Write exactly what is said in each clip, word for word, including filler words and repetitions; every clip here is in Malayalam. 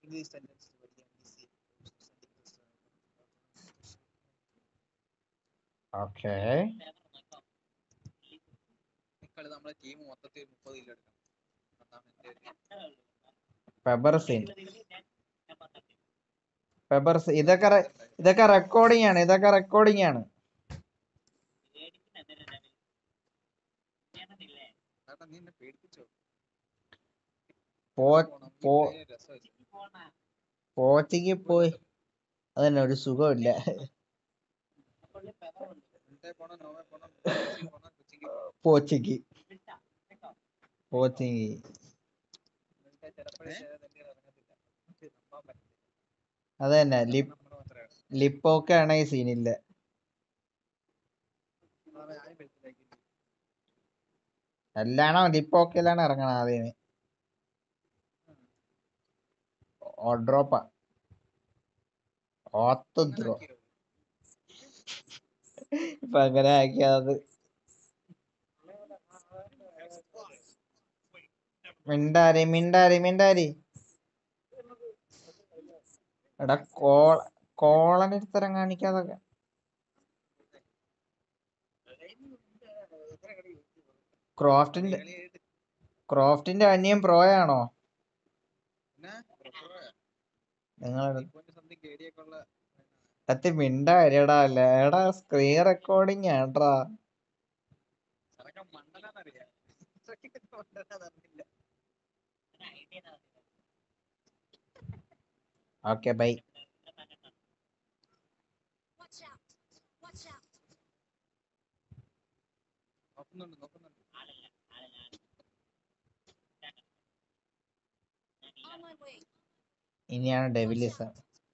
ഇംഗ്ലീഷ് സെന്റൻസ് പഠിക്കാൻ ഈസി. ഓക്കേ. കളി നമ്മളെ ടീം മൊത്തത്തിൽ മുപ്പത് കിലോ എടുക്കണം. അതാണ് എന്റെ ഒരു ഫെബർസിൻ ഫെബർസ് ഇതൊക്കെ റെ- ഇതുണ്ടായി. ഇതൊക്കെ റെക്കോർഡിംഗ് ആണ്. ഇതൊക്കെ റെക്കോർഡിംഗ് ആണ്. കാരണം നീ എന്നെ പേടിപ്പിച്ചോ. പോ പോണം ഈ പോ പ്ലേ രസമില്ല. പോച്ചിക്ക് പോയി അതന്നെ ഒരു സുഖമില്ല. മുണ്ടേ പോണം, നോവേ പോണം, കൊച്ചി പോണം, കൊച്ചിക്ക് പോണം. പോച്ചിക്ക് പോച്ചിക്ക് മുണ്ടേ ചിലപ്പോഴേ തന്നെ ഇറങ്ങത്തില്ല. നമുക്ക് നമ്പാൻ പറ്റില്ല. അതന്നെ. ചിലപ്പോൾ ലിപ് നമ്മൾ മാത്രമേ ലിപ്പൊക്കെ ആണെങ്കിൽ സീനില്ല. അതാണ് ഞാൻ മനസ്സിലാക്കി. എല്ലാണോ ലിപ്പൊക്കെല്ലാണ് ഇറങ്ങണം ആദ്യമേ. ഓഡ്രോപ്പ അങ്ങനെ ഓത്തദ്രോ ആക്കിയോ? ഇപ്പൊ അങ്ങനെ ആക്കിയത്. മിണ്ടാരി മിണ്ടാരി മിണ്ടാരി എടാ കോള കോളനെടുത്തരം കാണിക്കാതൊക്കെ. ക്രോഫ്റ്റിന്റെ കളി കഴിഞ്ഞിട്ട് ക്രോഫ്റ്റിന്റെ അനിയൻ പ്രോയാണോ പിന്നെ നിങ്ങൾ? ത്രീ പോയിന്റ് സംതിങ് കേടിയൊക്കെ ഉള്ള കത്തി മിണ്ടാരിടാ. എടാ സ്ക്രീൻ റെക്കോർഡിങ് ആണ്ട്രാ. ചെറുക്കൻ മണ്ടനാന്നറിയാം. ചെറുക്കൻ മണ്ടനാന്നറിയില്ല. Okay bye. നോക്കുന്നുണ്ട് നോക്കുന്നുണ്ട്. ഇനിയാണ് ഡെവിലിസം.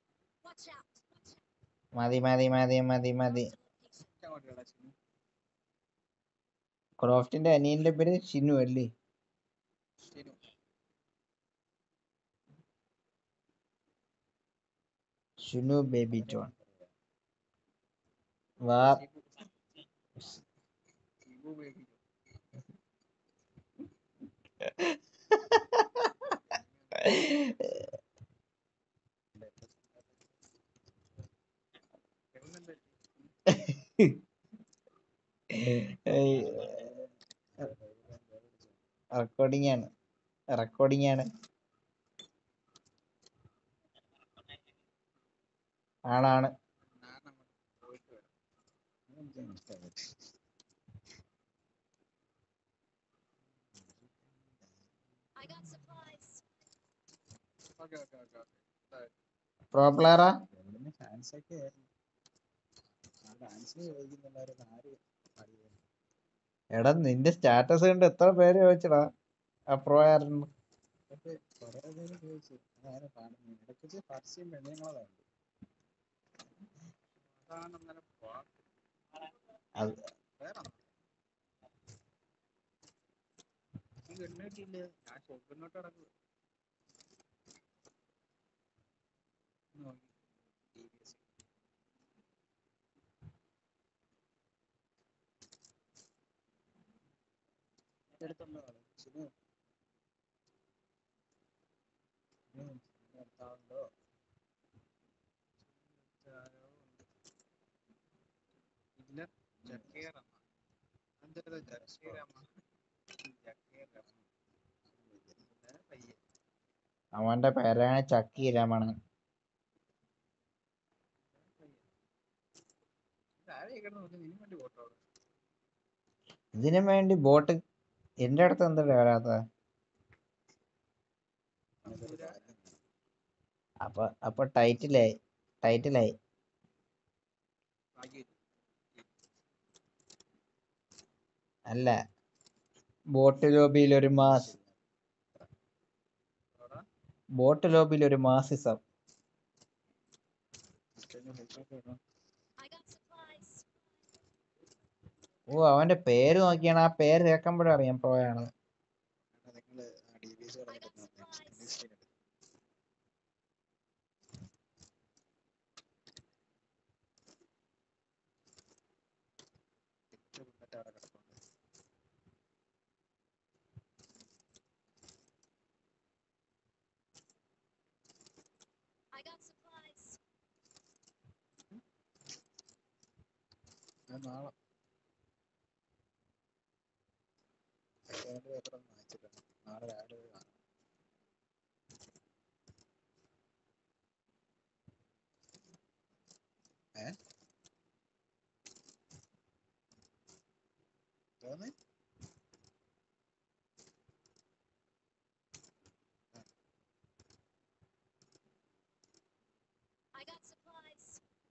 മതി മതി മതി മതി മതി. അങ്ങോട്ട് കേടാ ചിന്നു. ക്രോഫ്റ്റിന്റെ അനിയന്റെ പേര് ഷിനു അല്ലേ? ചിന്നു. ഷിനു ബേബി ജോൺ. വാ ഷിബു. ഷിബു ബേബി. എങ്ങനെയുണ്ട്? റെക്കോർഡിംഗ് ആണ് റെക്കോർഡിംഗ് ആണ് ആണാണ്. ഞാൻ അങ്ങോട്ട് പോയിട്ട് വരാം. Okay okay okay okay. Pro പ്ലെയറാ. ഫാൻസ് ഒക്കെ ആയിരുന്നു. ആ ഡാൻസിന് ചോദിക്കുന്നുണ്ടായിരുന്നു ആര് അറിയാൻ. എടാ നിന്റെ സ്റ്റാറ്റസ് കണ്ട് എത്ര പേര് ചോദിച്ചടാ ആ പ്രോ ആയിരുന്നു. ഇതൊക്കെ കുറെ പേര് ചോദിച്ചു അതാരെ കാണുന്നു. ഇടയ്ക്ക് പരസ്യം പെണ്ണുങ്ങളതാണ്. അതാണ് അന്നേരം പോവാം. അത് വേറെ നീ എണ്ണൂറ്റിയില്ലേ? ഞാൻ ഷോപ്പിനോട്ട് കിടക്കുക. എടുത്തുണ്ടോ ആള്? ഷിനു ഷിനു എടുത്താളുണ്ടോ? ഇല്ല. ജക്കീറമ്മ. എന്തൊരു ജക്കീറമ്മ. ജക്കീറമ്മ. ഇതാണ് പയ്യൻ. അവന്റെ പേരാണ് ചക്കി രമണൻ. താഴെ കിടന്ന് നോക്കി ഇതിനു വേണ്ടി പോട്ടോ അവിടെ. ഇതിനു വേണ്ടി ബോട്ട് എന്റെ അടുത്ത് എന്താ വരാത്ത? അപ്പൊ അപ്പൊ ടൈറ്റിലായി ടൈറ്റിലായി. ഭാഗ്യം. അല്ല ബോട്ട് ലോബിയിൽ ഒരു മാസ് അവിടെ ബോട്ട് ലോബിയിൽ ഒരു മാസിസം. ഓ അവന്റെ പേര് നോക്കിയാണ്. ആ പേര് കേൾക്കുമ്പോഴേ അറിയാം പ്രോയാണ്. നിങ്ങള് ഡി ബി എസ് തുടങ്ങിയിട്ട് അവിടെ കിടപ്പുണ്ട്. നാളെ സെക്കൻഡ് പേപ്പർ ഒന്ന് വായിച്ചിട്ടുണ്ട്. നാളെ രാവിലെ പോയി കാണാം. ഏ തോന്നി I got supplies.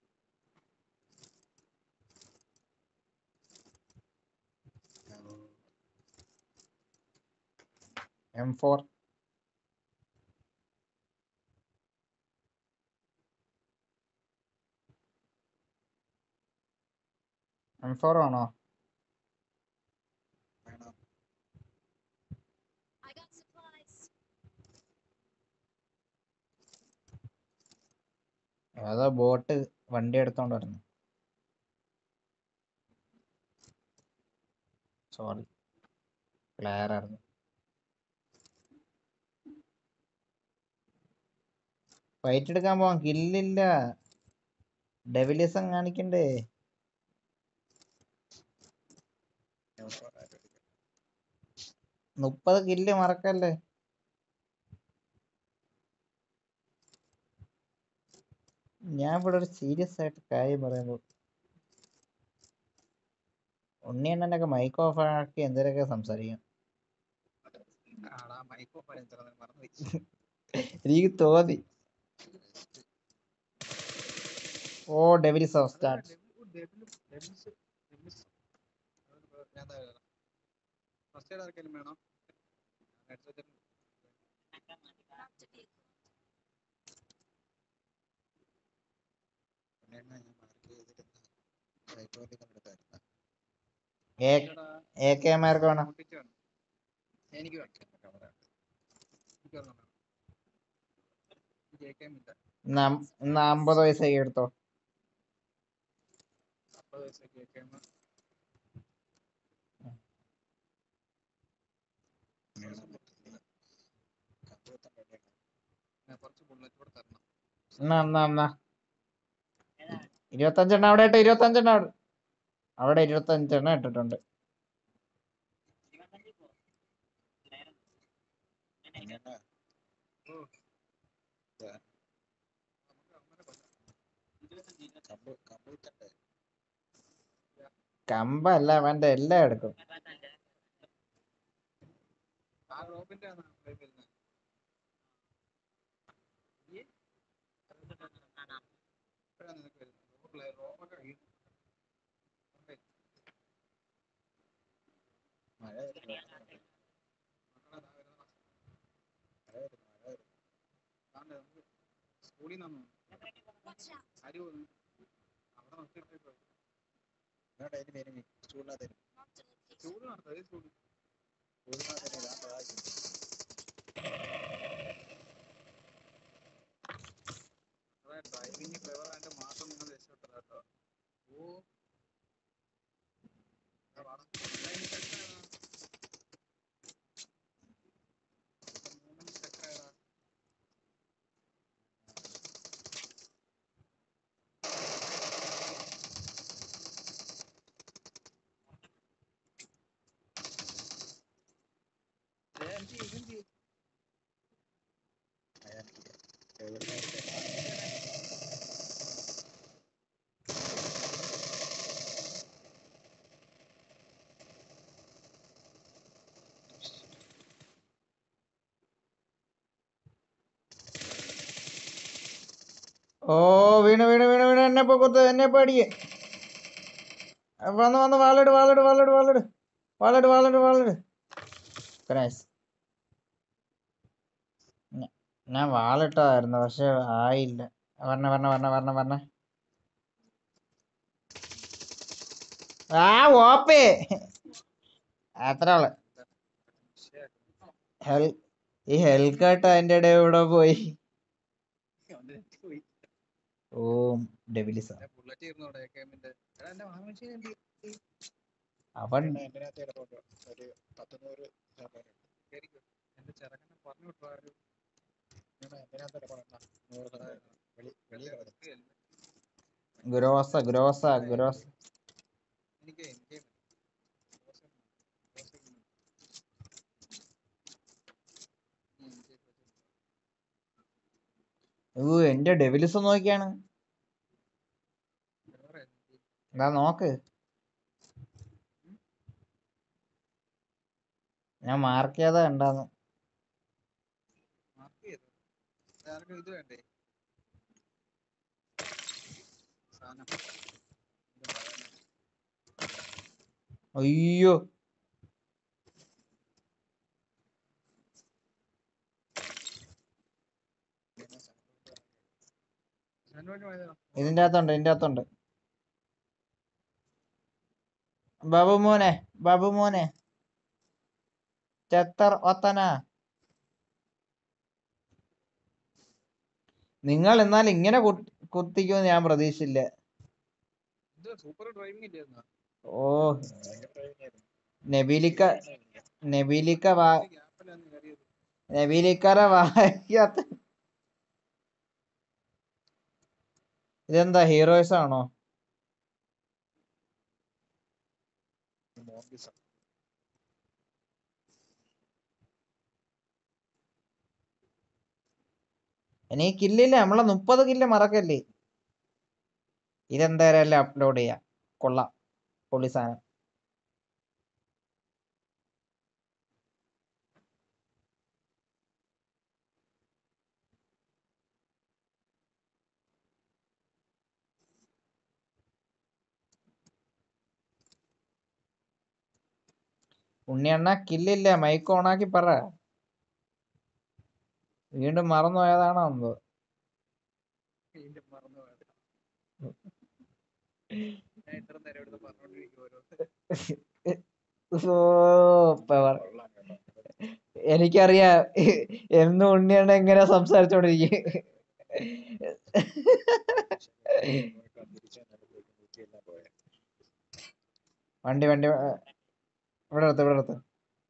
M four M four ആണോ? വേണം. I got supplies. ഏതോ ബോട്ട് വണ്ടി എടുത്തോണ്ട് വരുന്നു. സോറി, ക്ലിയർ ആയിരുന്നു. ഫൈറ്റ് എടുക്കാൻ പോവാം. കില്ലില്ല, ഡെവിലിസം കാണിക്കണ്ടേ? മുപ്പത് കില്ല് മറക്കല്ലേ. ഞാൻ ഇവിടെ ഒരു സീരിയസ് ആയിട്ട് കാര്യം പറയുമ്പോൾ ഉണ്ണിയണ്ണനൊക്കെ മൈക്ക് ഓഫ് ആക്കി എന്തെങ്കിലുമൊക്കെ സംസാരിക്കാം. ആടാ മൈക്കോ പറയുന്നത് മറന്നു വെച്ചു. എനിക്ക് തോന്നി. ഓ ഡെവിലിസ് ഓഫ് സ്റ്റാർട്ട്. ഫസ്റ്റ് എയ്ഡ് ആർക്കെങ്കിലും വേണോ? Marked a vehicle. ഞാൻ മാർക്ക് ചെയ്തിരുന്ന സൈക്കോളജി കണ്ടെടുത്തായിരുന്നു. എ കെ മാർക്ക് വേണം. എനിക്ക് വേണം. എനിക്ക് ഒരെണ്ണം വേണം. ജെ കെ എം ഇല്ല. ഇന്ന് അമ്പത് വയസ്സായി എടുത്തോ. അമ്പത് വയസ്സ് ജെ കെ എം കുറച്ച് ബുള്ളറ്റ് കൂടെ തരണം. എന്നാ എന്നാ എന്നാ ഇരുപത്തഞ്ചെണ്ണം അവിടെ ഇട്ട്. ഇരുപത്തഞ്ചെണ്ണം അവിടെ അവിടെ ഇരുപത്തഞ്ചെണ്ണം ഇട്ടിട്ടുണ്ട്. കമ്പല്ല, അവന്റെ എല്ലാം എടുക്കും. ആ റോബിന്റെ ആണ് വരുന്നത്. ഇപ്പോഴാണ് നിനക്ക് വരുന്നത്. റോബൊക്കെ വീണു. മഴ വരുന്നു, മഴ വരുന്നു, മഴ വരുന്നു. സ്കൂളിൽ നിന്നു Watch out. അരി പോന്നു അവിടെ നോക്കിയിട്ട് ഇങ്ങോട്ട് അതിന് പേര് ചൂടിനകത്ത് Marked a location. ചൂട് നടത്തും. അതേ ചൂട് ചൂടിനകത്ത് അതായത് ഡ്രൈവിംഗ് ഫ്ലേവർ അതിന്റെ മാസം നിങ്ങൾ രക്ഷപ്പെട്ടത് കേട്ടോ. ഓ ഓ വീണ് വീണ് വീണ് വീണ് എന്നെ ഇപ്പൊ കൊത്ത്, എന്നെ ഇപ്പൊ അടിക്ക്. വന്ന് വന്ന് വാളിട് വാളിട് വാളിട് വാളിട് വാളിട് വാളിട് വാളിട്. നൈസ്. ഞാൻ വാളിട്ടായിരുന്നു പക്ഷെ ആയില്ല. വരണ വരണ വരണ വരണ വരണ. ആ ഓപ്പേ അത്ര ആള്. ഹെൽ ഈ ഹെൽക്കട്ട് അതിന്റെ ഇടയിൽ ഇവിടെ പോയി. ഓ ഡെവിലിസ ബുള്ളറ്റ് ഇരുന്നു അവിടെ എ കെ എമ്മിന്റെ. എടാ എന്റെ വാഹനശീലം എന്ത് അവൻ എന്തിനകത്ത് കിടപ്പുണ്ട് ഒരു പത്തുനൂറ് ശതമാനം. ശരിക്കും എന്റെ ചെറുക്കനെ പറഞ്ഞു വിട്ടു. ആരും എന്തിനകത്ത് കിടപ്പുണ്ട് നൂറ് ശതമാനം വെളി വെളിയിൽ കിടക്കും. ഗ്രോസ ഗ്രോസ ഗ്രോസ എനിക്ക് എനിക്ക് ഓ എന്റെ ഡെവിൽസ് നോക്കിയാണ്. എന്താ നോക്ക്, ഞാൻ മാർക്ക് ചെയ്താ ഉണ്ടാന്ന്. മാർക്ക് ചെയ്തു. ആർക്കും ഇത് വേണ്ടേ സാധനം? അയ്യോ സാധനം പോയതാ. ഇതിന്റെ അകത്തുണ്ട്, ഇതിന്റെ അകത്തുണ്ട്. ബാബു മോനെ, ബാബു മോനെ, ചത്തർ ഒത്തന. നിങ്ങൾ എന്നാൽ ഇങ്ങനെ കുത്ത്- കുത്തിക്കുമെന്ന് ഞാൻ പ്രതീക്ഷിച്ചില്ല. ഇത് സൂപ്പർ ഡ്രൈവിംഗ് ഇല്ലായിരുന്നോ? ഓ നബീലിക്ക, നബീലിക്ക വാ, ഗ്യാപ്പിലാണ് കയറിയത്. നബീലിക്കാരെ വായിക്കാത്ത. ഇതെന്താ ഹീറോയിസ് ആണോ? മോംബിസം. എനിക്ക് കില്ലില്ല, നമ്മളെ മുപ്പത് കില്ല് മറക്കല്ലേ. ഇതെന്തായാലും അപ്ലോഡ് ചെയ്യാം. കൊള്ളാം, പൊളി സാധനം. ഉണ്ണിയണ്ണ കില്ലില്ല, മൈക്ക് ഓണാക്കി പറ. വീണ്ടും മറന്നു പോയതാണോ എന്തോ. വീണ്ടും മറന്നു പോയത്. ഞാൻ ഇത്ര നേരം എടുത്ത് പറഞ്ഞോണ്ടിരിക്കും ഓരോ. സൂപ്പർ. എനിക്കറിയാം എന്നും ഉണ്ണിയണ്ണ എങ്ങനെ സംസാരിച്ചോണ്ടിരിക്കും. വണ്ടി വണ്ടി ഏ, ഇവിടെ എടുത്ത്, ഇവിടെ എടുത്ത്.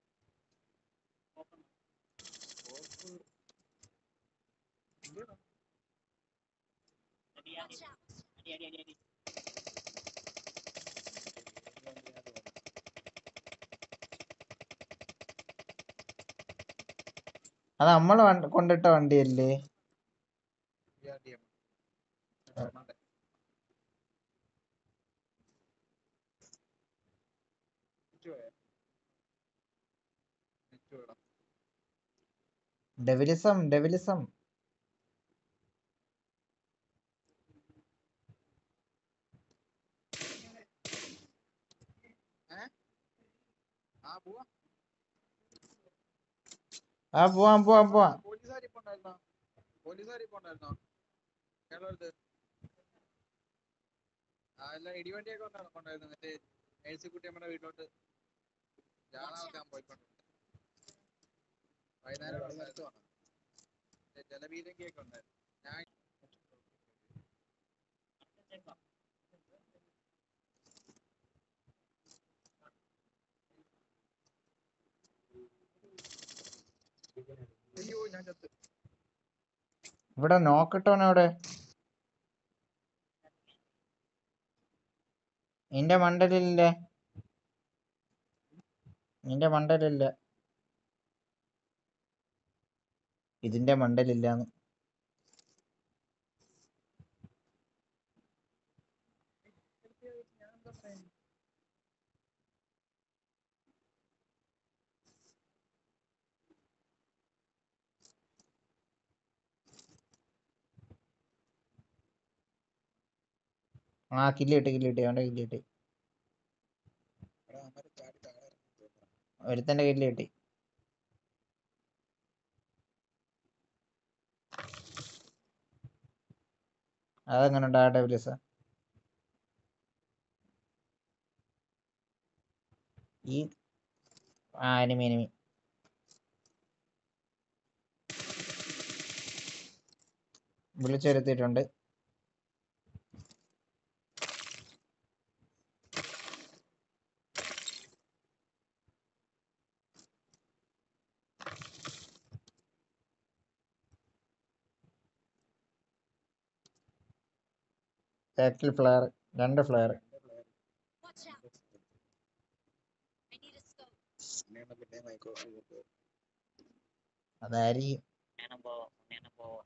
Watch out. അത് നമ്മള് വണ്ടി- കൊണ്ടിട്ട വണ്ടിയല്ലേ. വിആർഡിഎം. കാണാതെ. നെറ്റ് പോയോ? നെറ്റ് പോയടാ. ഡെവിലിസം, ഡെവിലിസം. ഏ? ആ പോവാ. ആ പോവാം പോവാം പോവാം. പോലീസുകാർ ഇപ്പൊ ഉണ്ടായിരുന്നോ? പോലീസുകാർ ഇപ്പൊ ഉണ്ടായിരുന്നോ കേരളത്ത്? ആ എല്ലാം ഇടിവണ്ടിയൊക്കെ ഉണ്ടായിരുന്നു കൊണ്ടായിരുന്നു. മറ്റേ മേഴ്സിക്കുട്ടിയമ്മയുടെ വീട്ടിലോട്ട് ജാഥാക്കാൻ പോയിക്കൊണ്ട് വൈകുന്നേരം ഇവിടെ ഉണ്ടായിരുന്നു. മറ്റേ ജലപീരങ്കിയൊക്കെ ഉണ്ടായിരുന്നു. ഞാൻ അയ്യോ ഞാൻ ചത്ത്. ഇവിടെ നോക്കിട്ടോനവിടെ. നിന്റെ മണ്ടലില്ല, നിന്റെ മണ്ടലില്ല, ഇതിന്റെ മണ്ടലില്ലാന്ന്. ഞാനെന്താ പറയാ? ആ കില്ല് കിട്ടി, കില്ല് കിട്ടി, അവന്റെ കില്ല് കിട്ടി. ഒരുത്തന്റെ കില്ല് കിട്ടി. അതെങ്ങനെ ഉണ്ടാ ഡെവിലിസ്? ഈ ആ എനിമി, എനിമി. വിളിച്ചെടുത്തിട്ടുണ്ട്. ബാക്കിൽ ഫ്ലെയർ, രണ്ട് ഫ്ലെയർ. Watch out. പിന്നെ മൈക്ക് ഓഫ് ചെയ്തിട്ട് അതായിരിക്കും. ഉണ്ണിയണ്ണം പോവാ ഉണ്ണിയണ്ണം പോവാ.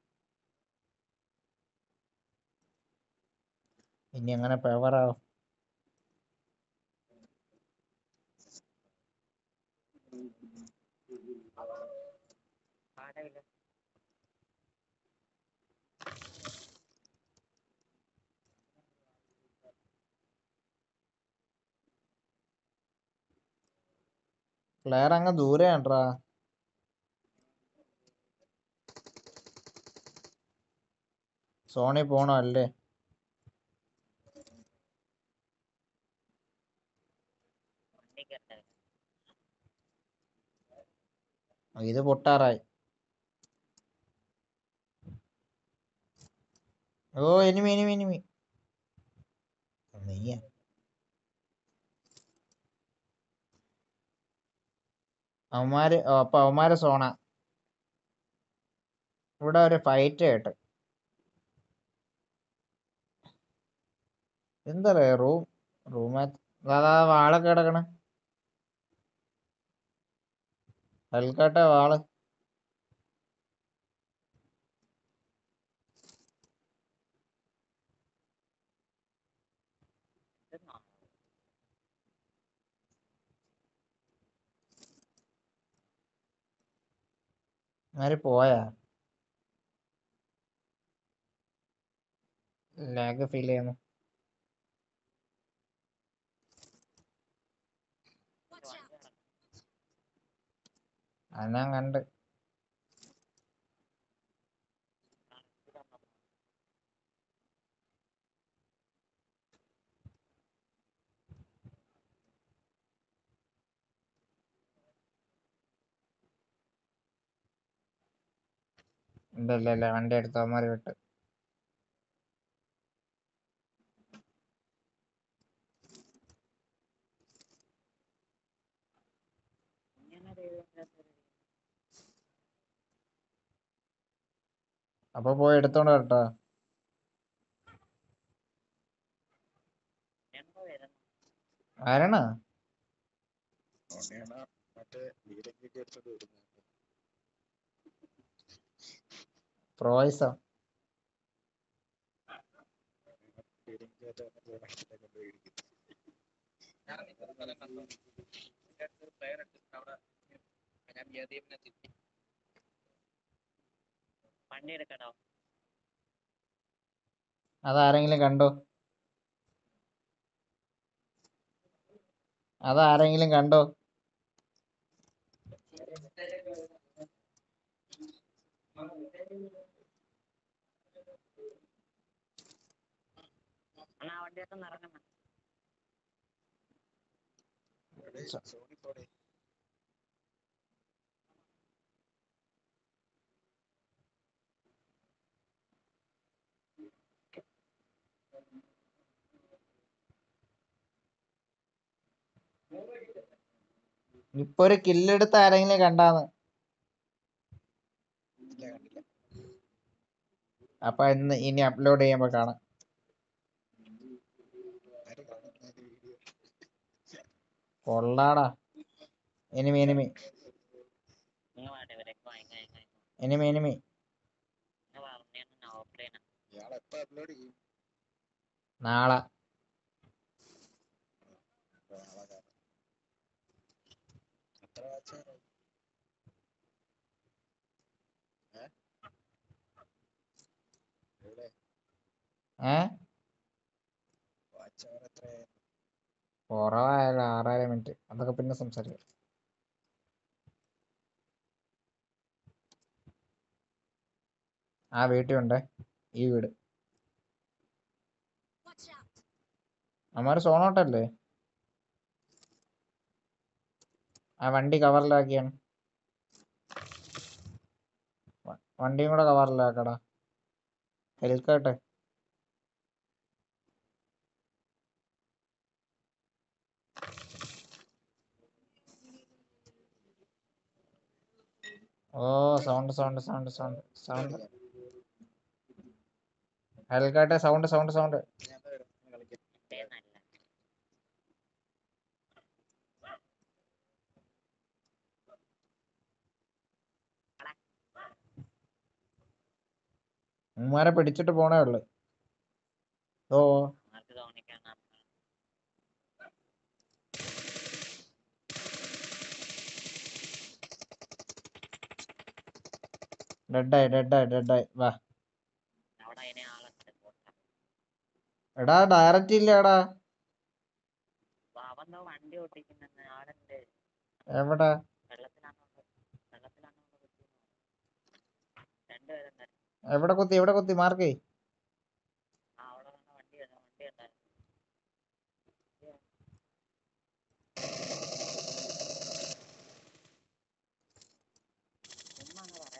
ഇനി എങ്ങനെ പവറാവും? പാടയില്ല. പ്ലെയർ അങ്ങ് ദൂരെയാണ്ട്രാ. സോണി പോണോ അല്ലേ? വണ്ടിക്ക് ഇത് പൊട്ടാറായി. ഓ എനിമി എനിമി എനിമി. നീയ അവന്മാര് ഓ, അപ്പൊ അവന്മാരെ സോണ. ഇവിടെ ഒരു ഫൈറ്റ് കേട്ട്. എന്താ റൂം റൂമാ അതാ വാളൊക്കെ കിടക്കണ. ഹെൽക്കട്ടെ വാള്. എടുക്കുന്നോ? ആര് പോയാ? ലാഗ് ഫീൽ ചെയ്യുന്നു. Watch out. വണ്ടി അത് ഞാൻ കണ്ട്. നടക്കണം. ഇല്ല ഇല്ല ഇല്ല വണ്ടി എടുത്ത് അവന്മാര് വിട്ട്. ഇങ്ങനെ ദൈവം അപ്പൊ പോയി എടുത്തോണ്ട് വരട്ടോ. എന്തോ വരുന്നു. ആരണ ഉണ്ണിയണ്ണ മറ്റേ വീടൊക്കെ എടുത്തോണ്ട് വരുന്നു. പ്രോയ്സോ വീടിന്റെ അകത്ത് വന്നിട്ട് വണ്ടിയിലൊക്കെ പോയി ഇടിക്കും. ഞാൻ നിൽക്കുന്ന സ്ഥലം കണ്ടോ? എൻ്റെ അടുത്ത് പ്ലെയർ ഉണ്ട് അവിടെ. ഞാൻ യദീപിനെ തിരിച്ചു. വണ്ടി എടുക്കട്ടോ. അതാരെങ്കിലും കണ്ടോ? അതാരെങ്കിലും കണ്ടോ? അണ്ണാ ആ വണ്ടിയൊക്കെ ഇറങ്ങണം. എടേ, സോണി പോടെ. ഇപ്പൊ ഒരു കില്ലെടുത്ത് ആരെങ്കിലും കണ്ടാന്ന്? ഇല്ല, കണ്ടില്ല. അപ്പൊ ഇന്ന് ഇനി അപ്ലോഡ് ചെയ്യുമ്പോ കാണാം. ആരും കാണുന്നില്ല ഈ വീഡിയോ. കൊള്ളാടാ. എനിമി എനിമി നിങ്ങൾ വാട്ടെ ഇവരൊക്കെ വാങ്ങാ വാങ്ങാ എനിമി എനിമി. നിങ്ങൾ പറഞ്ഞ ഓഫ്ലൈനാ. ഇയാൾ എപ്പോ അപ്ലോഡ് ചെയ്യും? നാളെ. നാളെ കാണാം. എത്ര വാച്ചാണ്? എവിടെ ഏ വാച്ച് അവർ എത്രയായി? കുറവായാലും ആറായിരം മിനിറ്റ്. അതൊക്കെ പിന്നെ സംസാരിക്കാം. ആ വീട്ടിലുണ്ട്. ഈ വീട്. Watch out. അമ്മാര് സോണോട്ടല്ലേ? ആ വണ്ടി കവറിലാക്കിയാണ്. വ- വണ്ടിയും കൂടെ കവറിലാക്കടാ. ഹെൽക്കട്ടെ. ഓ sound sound sound sound sound. ഹെൽക്കട്ടെ സൗണ്ട് സൗണ്ട് സൗണ്ട്. ഞാൻ എന്താ വരുന്നത് കളിക്കാൻ? ഇതേന്നല്ല. ഉമ്മാരെ പിടിച്ചിട്ട് പോണേ ഉള്ളു. ഓ മാർക്ക് തോന്നിക്കാണ്. ഡെഡായി ഡെഡായി ഡെഡായി വാ. അവിടെ അതിനെ ആളുണ്ട്. പോട്ടെ. എടാ ഡയറക്റ്റ് ഇല്ല എടാ. അപ്പൊ അവൻ ദാ വണ്ടി ഓട്ടിക്കുന്നെന്ന് ആളുണ്ട്. എവിടെ? വെള്ളത്തിലാണോ വെള്ളത്തിലാണോ രണ്ടുപേരുണ്ട്. എവിടെ കുത്തി എവിടെ കുത്തി മാർക്ക്? ആ അവിടെ വന്ന വണ്ടി വന്നു വണ്ടി ഉണ്ടായിരുന്നു. ചുമ്മാ അങ്ങ് പറയാ.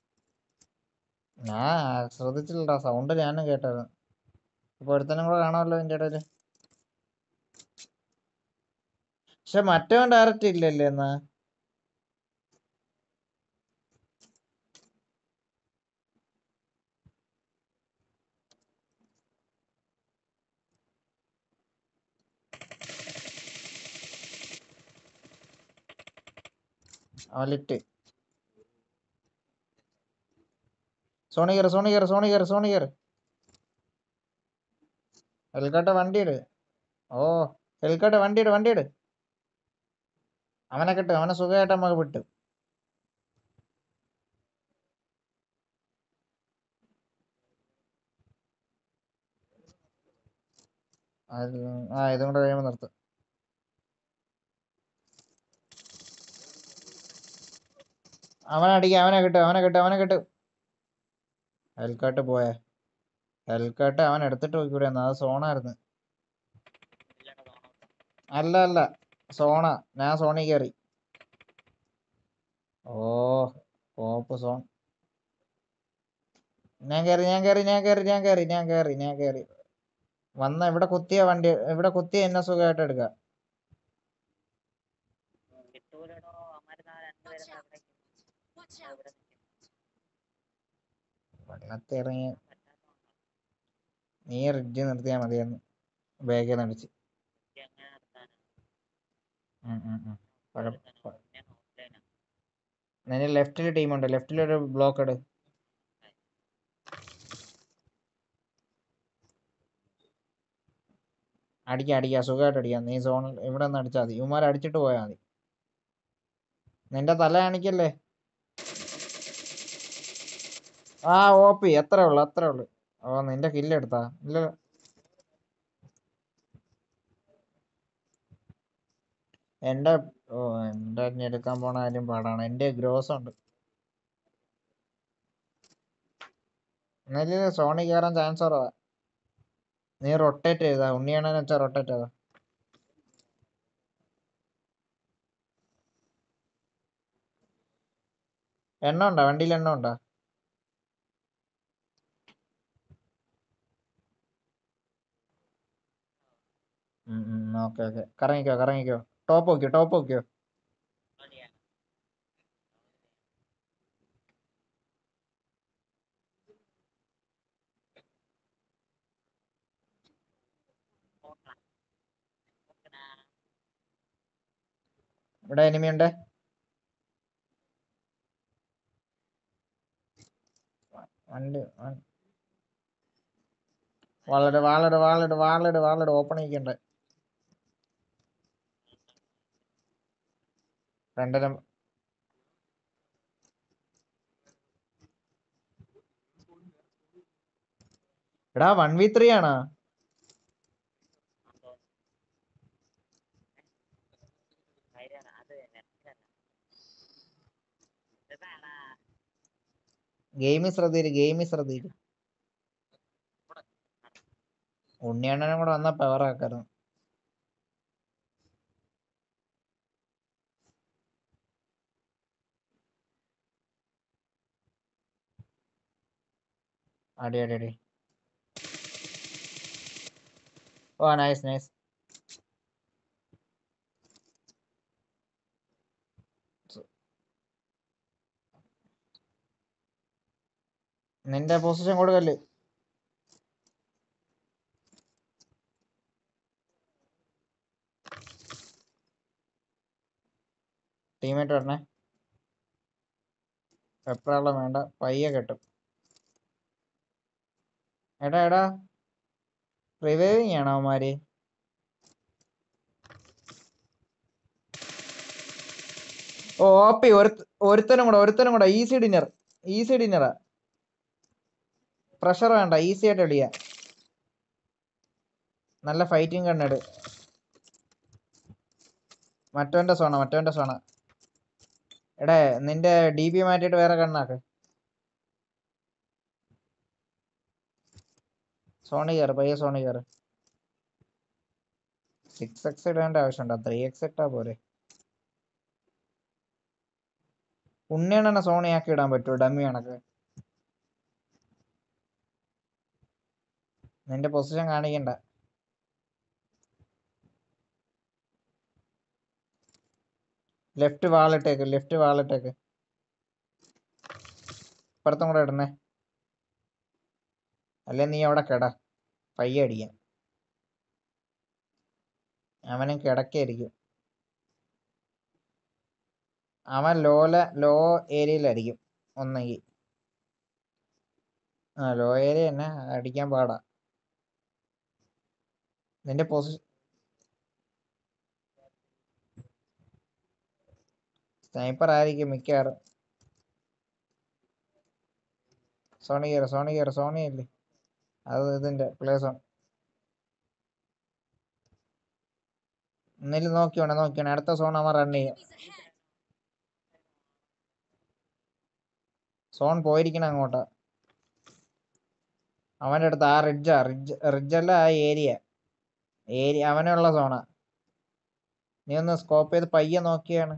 ഞാൻ ശ്രദ്ധിച്ചില്ലടാ, സൗണ്ട് ഞാനും കേട്ടായിരുന്നു. ഇപ്പൊ ഒരുത്തനും കൂടെ കാണാമല്ലോ എന്റെ ഇടയില്. പക്ഷെ മറ്റവൻ ഡയറക്റ്റ് ഇല്ലല്ലേ എന്നാ? അവൻ ലിറ്റ്. സോണി കയറ് സോണി കയറ് സോണി കയറ് സോണി കയറ്. ഹെൽക്കട്ടെ വണ്ടിയിട്. ഓ ഹെൽക്കട്ടെ വണ്ടിയിട് വണ്ടിയിട്. അവനെ കിട്ടും, അവനെ സുഖമായിട്ട് നമുക്ക് വിട്ടു. അത് ആ ഇതും കൂടെ കഴിയുമ്പോൾ നിർത്തും. അവനെ അടിക്കുക, അവനെ കിട്ടും അവനെ കിട്ടും അവനെ കിട്ടും. ഹെൽക്കട്ട് പോയേ. ഹെൽക്കട്ട് അവൻ എടുത്തിട്ട് പോയിക്കൂടെ? അത് സോണായിരുന്നു. ഇല്ലടാ തോന്നുന്നു. അല്ല അല്ല സോണ. ഞാൻ സോണി കയറി. ഓ പോപ്പ് സോൺ. ഞാൻ കയറി ഞാൻ കയറി ഞാൻ കയറി ഞാൻ കയറി ഞാൻ കയറി ഞാൻ കയറി വന്ന ഇവിടെ കുത്തിയ വണ്ടി ഇവിടെ കുത്തിയ എന്നെ സുഖമായിട്ട് എടുക്കാം. കിട്ടൂലടോ. അവന്മാര് നാ രണ്ടുപേരും ദാ ഇവിടെ Watch ദാ out! ഇവിടെ നിൽക്കുന്നു. വെള്ളത്തിൽ ഇറങ്ങി പറ്റാത്തതുകൊണ്ടാ. നീ റിഡ്ജ് നിർത്തിയാൽ മതിയെന്ന് വേഗം നടിച്ച്. എനിക്ക് എങ്ങനെ നിർത്താനാ? കുഴപ്പം. ഞാൻ ഓഫ്ലൈനാ. നിന്റെ ലെഫ്റ്റിൽ ടീമുണ്ട്, ലെഫ്റ്റിലൊരു ബ്ലോക്ക് ഇട്. അടിക്കാം അടിക്കാം സുഖമായിട്ട് അടിക്കാം. നീ സോണിൽ ഇവിടെ നിന്ന് അടിച്ചാൽ മതി. ഇവന്മാരെ അടിച്ചിട്ട് പോയാൽ മതി. നിന്റെ തല കാണിക്കല്ലേ. ആ ഓ പി എത്രേ ഉള്ളു അത്രേ ഉള്ളു. ഓ നിന്റെ കില്ല് എടുത്താ? ഇല്ല എന്റെ ഓ എന്റെ എടുക്കാൻ പോണ കാര്യം പാടാണ്. എന്റെ ഗ്രോസ് ഉണ്ട്. എന്നാലും സോണി കയറാൻ ചാൻസ് കുറവാ. നീ റൊട്ടേറ്റ് ചെയ്താ ഉണ്ണിയാണെന്ന് വെച്ചാൽ റൊട്ടേറ്റ് ചെയ്താ. എണ്ണ ഉണ്ടോ വണ്ടിയിൽ? എണ്ണ ഉണ്ടോ? ഓക്കെ ഓക്കെ കറങ്ങിക്കോ കറങ്ങിക്കോ. ടോപ്പ് നോക്കിയോ ടോപ്പ് നോക്കിയോ. ഇവിടെ എനിമി ഉണ്ട്. വണ്ടി വാളിട് വാളിട് വാളിട് വാളിട് വാളിട് ഓപ്പൺ ചെയ്യണ്ടേ. രണ്ടര എടാ വൺ വി ത്രീ ആണോ? ഗെയിമിൽ ശ്രദ്ധയില് ഗെയിമിൽ ശ്രദ്ധയില്. ഉണ്ണിയണ്ണനും കൂടെ വന്നാ പവർ ആക്കായിരുന്നു. അടി അടി അടി. ഓ നൈസ് നൈസ്. നിന്റെ പൊസിഷൻ കൊടുക്കല്ലേ. ടീമേറ്റ് വരണേ. എപ്പോഴുള്ള വേണ്ട പയ്യെ കെട്ടും. എടാ എടാ റിവൈവിങ് ആണോ അവന്മാര്? ഓ ഓപ്പി ഒരുത്തനും കൂടെ ഒരുത്തനും കൂടെ ഈസി ഡിന്നർ ഈസി ഡിന്നറാ. പ്രഷർ വേണ്ട, ഈസി ആയിട്ട് അടിയാ. നല്ല ഫൈറ്റിംഗ് കണ്ണെട്. മറ്റവന്റെ സോണ മറ്റവന്റെ സോണ. എടേ നിന്റെ ഡി പി മാറ്റിയിട്ട് വേറെ കണ്ണാക്ക്. സോണി കയറ്, പയ്യെ സോണി കയറ്. സിക്സ് എക്സ് ഇടേണ്ട ആവശ്യമുണ്ടോ? ത്രീ എക്സ് ഇട്ടാ പോരെ. ഉണ്ണിയണ്ണനെ സോണിയാക്കി ഇടാൻ പറ്റുമോ ഡമ്മി കണക്ക്? നിന്റെ പൊസിഷൻ കാണിക്കണ്ട. ലെഫ്റ്റ് വാളിട്ടേക്ക്, ലെഫ്റ്റ് വാളിട്ടേക്ക്. ഇപ്പുറത്തും കൂടെ ഇടണേ, അല്ലെ നീ അവിടെ കിട. പയ്യെ അടിക്കാൻ. അവനും കിടക്കായിരിക്കും. അവൻ ലോല ലോ ഏരിയയിലായിരിക്കും ഒന്നെങ്കിൽ. ആ ലോ ഏരിയ തന്നെ അടിക്കാൻ പാടാ. നിന്റെ പൊസിഷൻ സ്നൈപ്പർ ആയിരിക്കും മിക്കവാറും. സോണി കയറി, സോണി കയറി, സോണി ഇല്ലേ അത് ഇതിന്റെ പ്ലേ സോൺ. ഒന്നിൽ നോക്കിയോണേ നോക്കിയോണേ അടുത്ത സോൺ അവൻ റൺ ചെയ്യും. Enemies ahead. സോൺ പോയിരിക്കണം അങ്ങോട്ടാ. അവന്റെ അടുത്ത് ആ റിഡ്ജാ, റിഡ്ജ് റിഡ്ജല്ല ആ ഏരിയ ഏരിയ അവനുള്ള സോണാ. നീ ഒന്ന് സ്കോപ്പ് ചെയ്ത് പയ്യെ നോക്കിയാണ്.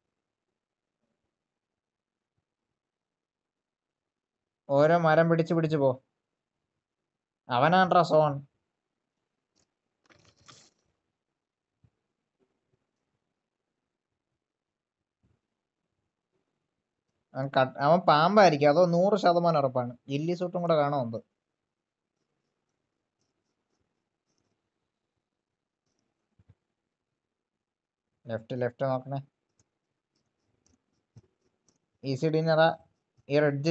ഓരോ മരം പിടിച്ച് പിടിച്ച് പോ. അവനാണ്ട്രാ സോൺ. അവൻ കട്ട് അവൻ പാമ്പായിരിക്കും, അതോ നൂറ് ശതമാനം ഉറപ്പാണ്. ഇല്ലി സൂട്ടും കൂടെ കാണുമുണ്ട്. ലെഫ്റ്റ് ലെഫ്റ്റ് നോക്കണേ. ഈസി ഡിന്നറാ ഈ റെഡ്ജ്.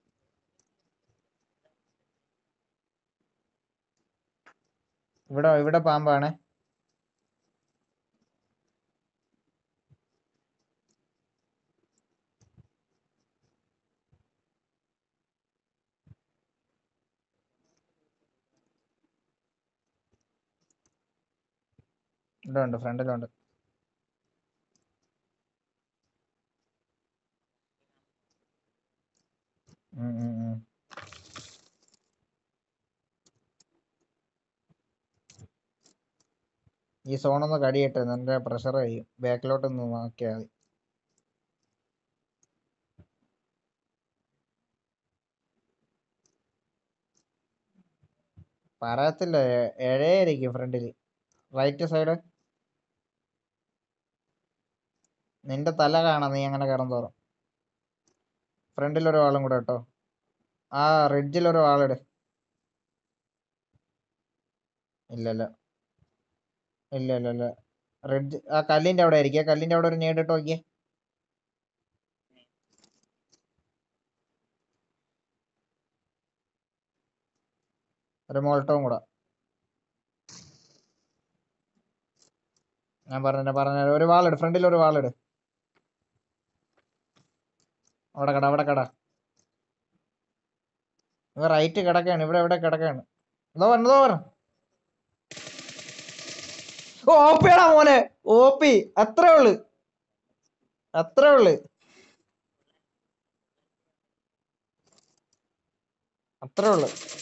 ഇവിടെ ഇവിടെ പാമ്പാണ്. ഇവിടെ ഉണ്ട്, ഫ്രണ്ടിലുണ്ട്. ഉം ഉം ഉം. ഈ സോണൊന്ന് കടിയട്ടെ, നിന്റെ പ്രഷർ കഴിയും. ബാക്കിലോട്ടൊന്ന് നോക്കിയാൽ മതി. പറയത്തില്ല, ഏഴായിരിക്കും ഫ്രണ്ടില് റൈറ്റ് സൈഡ്. നിന്റെ തല കാണാം നീ അങ്ങനെ കിടന്നോറും. ഫ്രണ്ടിലൊരു ആളും കൂടെ കേട്ടോ. ആ റിഡ്ജിലൊരു ആളിട്. ഇല്ലല്ല ഇല്ല ഇല്ല ഇല്ല റിഡ്ജ് ആ കല്ലിന്റെ അവിടെ ആയിരിക്കും. കല്ലിന്റെ അവിടെ ഒരു നേടിട്ട് നോക്കിയേ. ഒരു മോൾട്ടവും കൂടെ. ഞാൻ പറഞ്ഞ പറഞ്ഞ ഒരു വാളിട്, ഫ്രണ്ടിൽ ഒരു വാളിട്. അവിടെ കട അവിടെ കട. ഇവ റൈറ്റ് കിടക്കാണ്, ഇവിടെ എവിടെ കിടക്കാണ്. എന്തോ പറഞ്ഞതോ പറഞ്ഞു. ഓപ്പിയാടാ മോനെ, ഓപ്പി. അത്രേ ഉള്ളു, അത്രേ ഉള്ളു, അത്രേ ഉള്ളു.